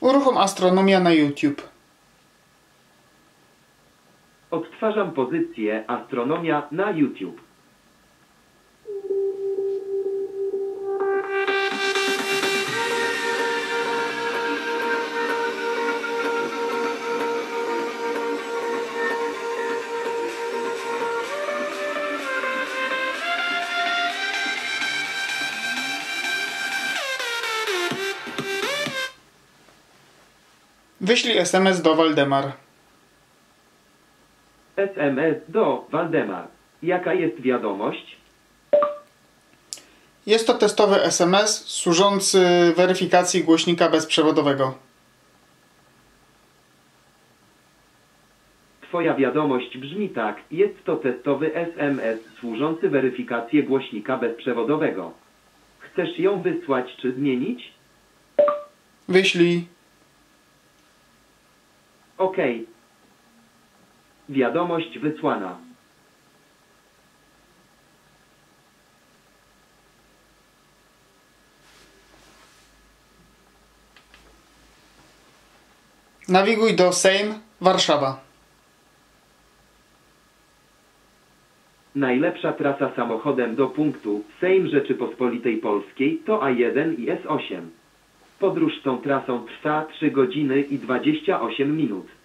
Uruchom Astronomia na YouTube. Odtwarzam pozycję Astronomia na YouTube. Wyślij SMS do Waldemar. SMS do Waldemar. Jaka jest wiadomość? Jest to testowy SMS służący weryfikacji głośnika bezprzewodowego. Twoja wiadomość brzmi tak. Jest to testowy SMS służący weryfikacji głośnika bezprzewodowego. Chcesz ją wysłać czy zmienić? Wyślij. OK. Wiadomość wysłana. Nawiguj do Sejm, Warszawa. Najlepsza trasa samochodem do punktu Sejm Rzeczypospolitej Polskiej to A1 i S8. Podróż tą trasą trwa 3 godziny i 28 minut.